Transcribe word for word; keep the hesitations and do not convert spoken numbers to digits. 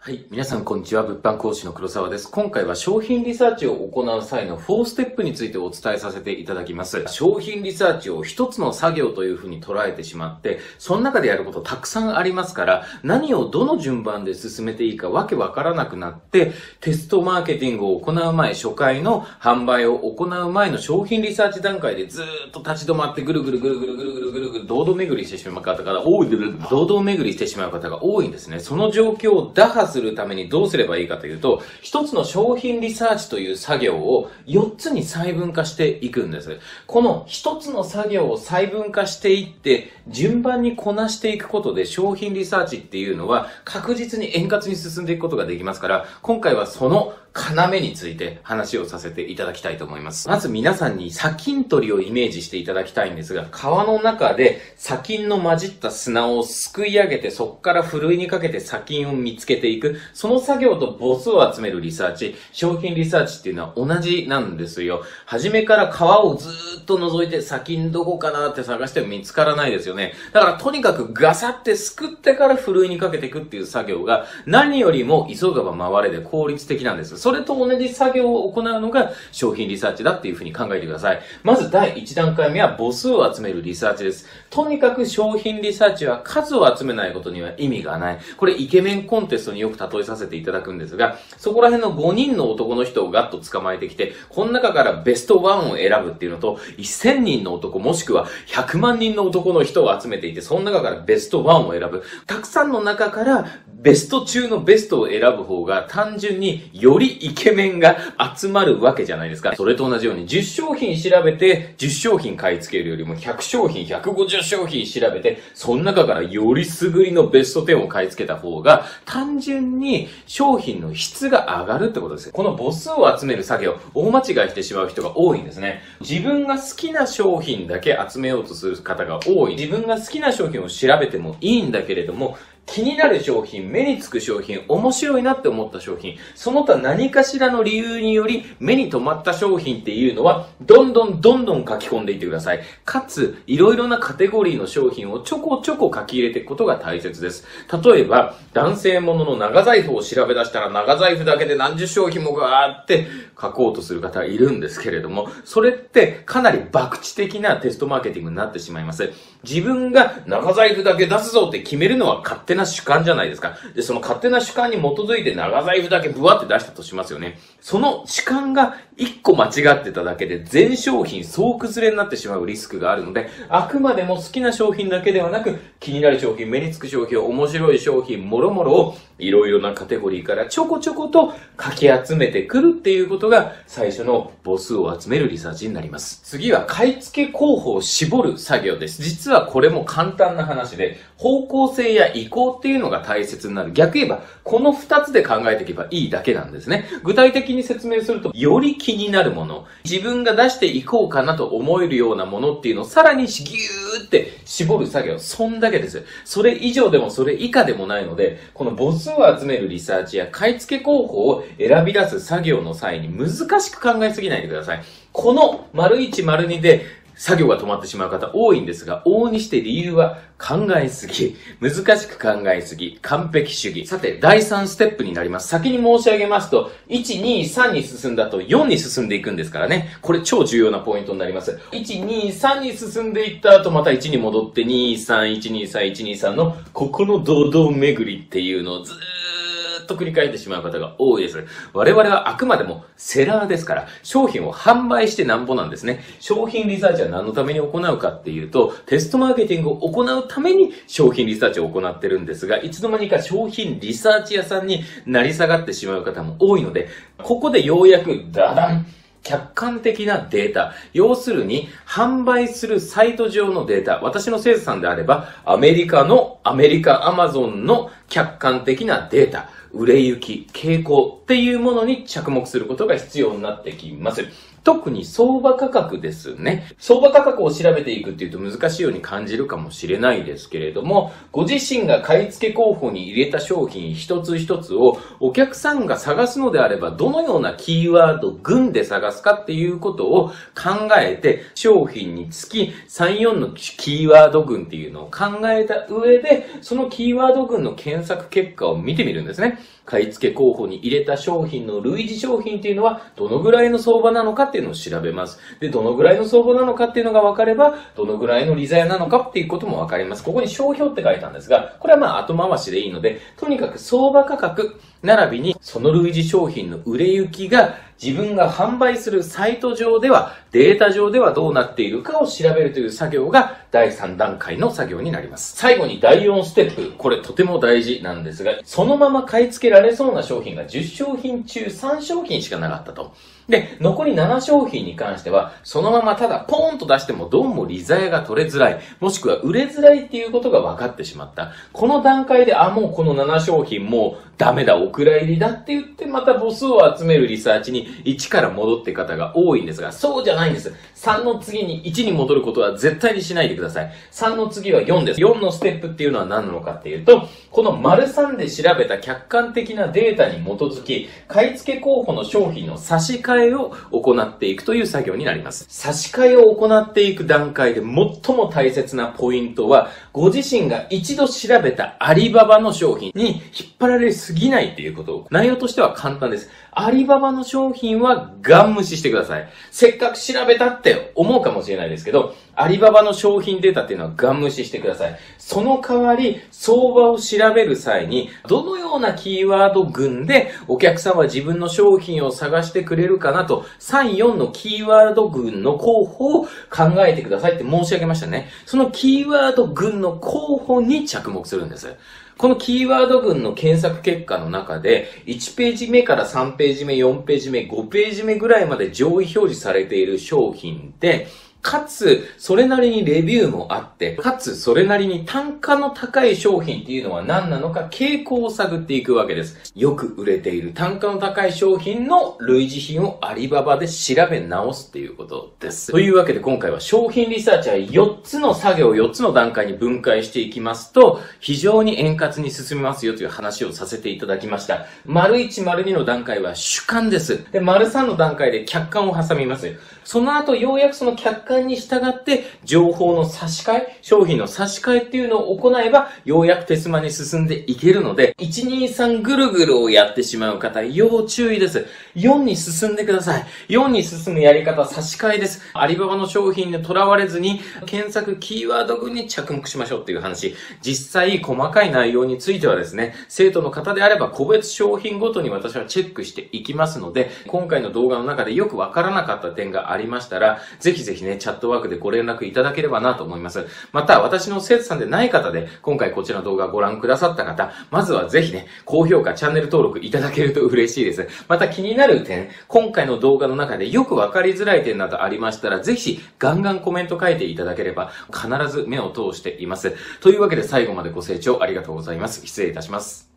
はい。皆さん、こんにちは。物販講師の黒沢です。今回は商品リサーチを行う際のよんステップについてお伝えさせていただきます。商品リサーチを一つの作業というふうに捉えてしまって、その中でやることたくさんありますから、何をどの順番で進めていいかわけわからなくなって、テストマーケティングを行う前、初回の販売を行う前の商品リサーチ段階でずーっと立ち止まってぐるぐるぐるぐるぐるぐるぐるぐる堂々巡りしてしまう方が多い、堂々巡りしてしまう方が多いんですね。その状況を打破するためにどうすればいいかというと、一つの商品リサーチという作業をよっつに細分化していくんです。この一つの作業を細分化していって、順番にこなしていくことで商品リサーチっていうのは確実に円滑に進んでいくことができますから、今回はその要について話をさせていただきたいと思います。まず皆さんに砂金取りをイメージしていただきたいんですが、川の中で砂金の混じった砂をすくい上げて、そこからふるいにかけて砂金を見つけていく。その作業と母数を集めるリサーチ、商品リサーチっていうのは同じなんですよ。初めから川をずーっと覗いて砂金どこかなって探しても見つからないですよね。だからとにかくガサってすくってからふるいにかけていくっていう作業が何よりも急がば回れで効率的なんです。それと同じ作業を行うのが商品リサーチだっていうふうに考えてください。まずだいいち段階目は母数を集めるリサーチです。とにかく商品リサーチは数を集めないことには意味がない。これイケメンコンテストによく例えさせていただくんですが、そこら辺のごにんの男の人をガッと捕まえてきて、この中からベストワンを選ぶっていうのと、せんにんの男もしくはひゃくまんにんの男の人を集めていて、その中からベストワンを選ぶ。たくさんの中からベスト中のベストを選ぶ方が単純によりイケメンが集まるわけじゃないですか。それと同じようにじゅっ商品調べてじゅっ商品買い付けるよりもひゃく商品、ひゃくごじゅう商品調べて、その中からより優りのベストじゅうを買い付けた方が単純に商品の質が上がるってことですよ。この母数を集める作業、大間違いしてしまう人が多いんですね。自分が好きな商品だけ集めようとする方が多い。自分が好きな商品を調べてもいいんだけれども、気になる商品、目につく商品、面白いなって思った商品、その他何かしらの理由により目に留まった商品っていうのは、どんどんどんどん書き込んでいってください。かつ、いろいろなカテゴリーの商品をちょこちょこ書き入れていくことが大切です。例えば、男性ものの長財布を調べ出したら、長財布だけで何十商品もガーって書こうとする方がいるんですけれども、それってかなり博打的なテストマーケティングになってしまいます。自分が長財布だけ出すぞって決めるのは勝手な主観じゃないですか。で、その勝手な主観に基づいて長財布だけブワって出したとしますよね。その主観が一個間違ってただけで全商品総崩れになってしまうリスクがあるので、あくまでも好きな商品だけではなく、気になる商品、目につく商品、面白い商品、もろもろをいろいろなカテゴリーからちょこちょことかき集めてくるっていうことが最初の母数を集めるリサーチになります。次は買い付け候補を絞る作業です。実はこれも簡単な話で、方向性や意向っていうのが大切になる。逆言えば、この二つで考えていけばいいだけなんですね。具体的に説明すると、より気になるもの、自分が出していこうかなと思えるようなものっていうのをさらにギューって絞る作業、そんだけです。それ以上でもそれ以下でもないので、この母数を集めるリサーチや買い付け候補を選び出す作業の際に難しく考えすぎないでください。この丸いち、丸にで作業が止まってしまう方多いんですが、往々にして理由は考えすぎ、難しく考えすぎ、完璧主義。さて、だいさんステップになります。先に申し上げますと、いち、に、さんに進んだとよんに進んでいくんですからね。これ超重要なポイントになります。いち、に、さんに進んでいった後、またいちに戻って、に、さん、いち、に、さん、いち、に、さんの、ここの堂々巡りっていうのをずーっとと繰り返してしまう方が多いです。我々はあくまでもセラーですから、商品を販売してなんぼなんですね。商品リサーチは何のために行うかっていうと、テストマーケティングを行うために商品リサーチを行ってるんですが、いつの間にか商品リサーチ屋さんになり下がってしまう方も多いので、ここでようやくダダン客観的なデータ。要するに、販売するサイト上のデータ。私の生徒さんであれば、アメリカの、アメリカアマゾンの客観的なデータ。売れ行き、傾向っていうものに着目することが必要になってきます。 特に相場価格ですね。相場価格を調べていくっていうと難しいように感じるかもしれないですけれども、ご自身が買い付け候補に入れた商品一つ一つをお客さんが探すのであればどのようなキーワード群で探すかっていうことを考えて、商品につきさん、よんのキーワード群っていうのを考えた上で、そのキーワード群の検索結果を見てみるんですね。買い付け候補に入れた商品の類似商品っていうのはどのぐらいの相場なのかっていうのを調べます。で、どのぐらいの相場なのかっていうのが分かれば、どのぐらいの利ざやなのかっていうことも分かります。ここに商標って書いたんですが、これはまあ後回しでいいので、とにかく相場価格、並びにその類似商品の売れ行きが自分が販売するサイト上では、データ上ではどうなっているかを調べるという作業がだいさん段階の作業になります。最後にだいよんステップ、これとても大事なんですが、そのまま買い付けられそうな商品がじゅっ商品中さん商品しかなかったと。で、残りなな商品に関しては、そのままただポーンと出してもどうも利ざやが取れづらい、もしくは売れづらいっていうことが分かってしまった。この段階で、あ、もうこのなな商品もうダメだ、お蔵入りだって言って、また母数を集めるリサーチにいちから戻って方が多いんですが、そうじゃないんです。さんの次にいちに戻ることは絶対にしないでください。さんの次はよんです。よんのステップっていうのは何なのかっていうと、この丸さんで調べた客観的なデータに基づき、買い付け候補の商品の差し替えを行っていくという作業になります。差し替えを行っていく段階で最も大切なポイントは、ご自身が一度調べたアリババの商品に引っ張られすぎないっていうこと。内容としては簡単です。アリババの商品はガン無視してください。せっかく調べたって思うかもしれないですけど、アリババの商品データっていうのはガン無視してください。その代わり、相場を調べる際に、どのようなキーワード群でお客さんは自分の商品を探してくれるかなと、さん、よんのキーワード群の候補を考えてくださいって申し上げましたね。そのキーワード群の候補に着目するんです。このキーワード群の検索結果の中で、いちページ目からさんページ目、よんページ目、ごページ目ぐらいまで上位表示されている商品で、かつ、それなりにレビューもあって、かつ、それなりに単価の高い商品っていうのは何なのか傾向を探っていくわけです。よく売れている単価の高い商品の類似品をアリババで調べ直すっていうことです。というわけで今回は商品リサーチはよっつの作業、よっつの段階に分解していきますと、非常に円滑に進みますよという話をさせていただきました。丸いち、丸にの段階は主観です。で、丸さんの段階で客観を挟みます。その後、ようやくその客観に従って情報の差し替え、商品の差し替えっていうのを行えば、ようやく手スマに進んでいけるので、いち、に、さんぐるぐるをやってしまう方、要注意です。よんに進んでください。よんに進むやり方、差し替えです。アリババの商品にとらわれずに、検索キーワード群に着目しましょうっていう話。実際、細かい内容についてはですね、生徒の方であれば個別商品ごとに私はチェックしていきますので、今回の動画の中でよくわからなかった点がありましたら、ぜひぜひね、チャットワークでご連絡いただければなと思います。また、私の生徒さんでない方で、今回こちらの動画をご覧くださった方、まずはぜひね、高評価、チャンネル登録いただけると嬉しいです。また気になる点、今回の動画の中でよくわかりづらい点などありましたら、ぜひガンガンコメント書いていただければ、必ず目を通しています。というわけで最後までご清聴ありがとうございます。失礼いたします。